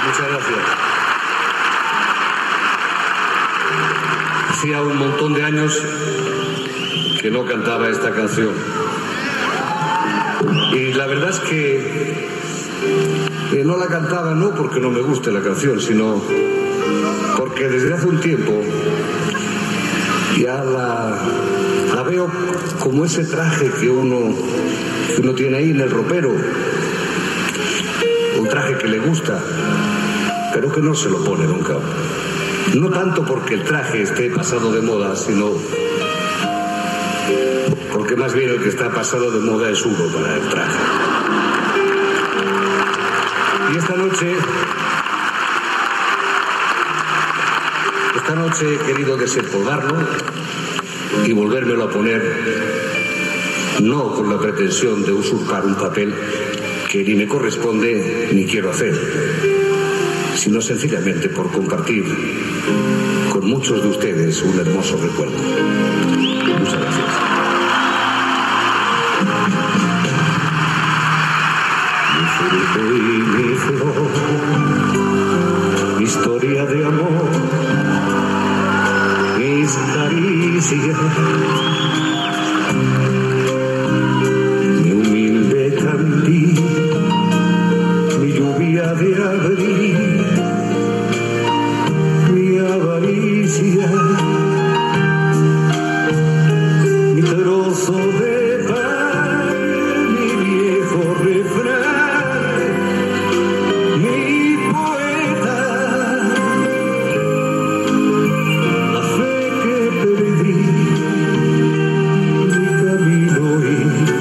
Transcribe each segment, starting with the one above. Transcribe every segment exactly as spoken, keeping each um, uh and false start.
Muchas gracias. Hacía un montón de años que no cantaba esta canción. Y la verdad es que, que no la cantaba no porque no me guste la canción, sino porque desde hace un tiempo ya la, la veo como ese traje que uno, que uno tiene ahí en el ropero. Un traje que le gusta, pero que no se lo pone nunca. No tanto porque el traje esté pasado de moda, sino porque más bien el que está pasado de moda es uno para el traje. Y esta noche, esta noche he querido desempolvarlo y volvérmelo a poner, no con la pretensión de usurpar un papel que ni me corresponde ni quiero hacer, sino sencillamente por compartir con muchos de ustedes un hermoso recuerdo. Muchas gracias. Mi fruto y mi flor, mi historia de amor, mis caricias, mi humilde candil, mi lluvia de abril, mi avaricia, mi trozo de pan, mi viejo refrán, mi poeta, la fe que perdí, mi camino y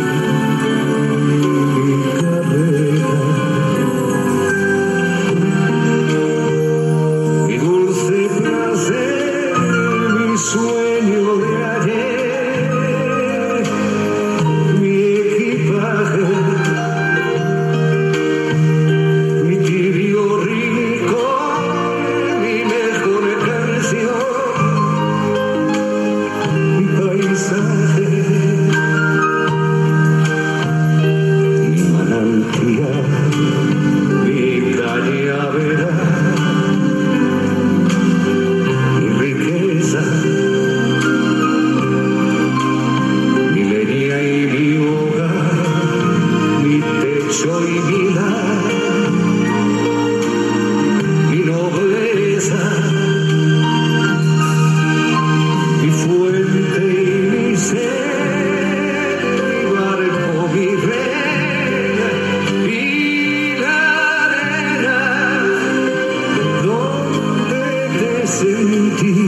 mi carrera. Sueño de ayer, mi equipaje, mi tibio rincón, mi mejor canción, mi paisaje, mi manantial, mi cañaveral, mi riqueza, soy mi lar, mi nobleza, mi fuente y mi ser, mi barco, mi vela y la arena donde te sentí.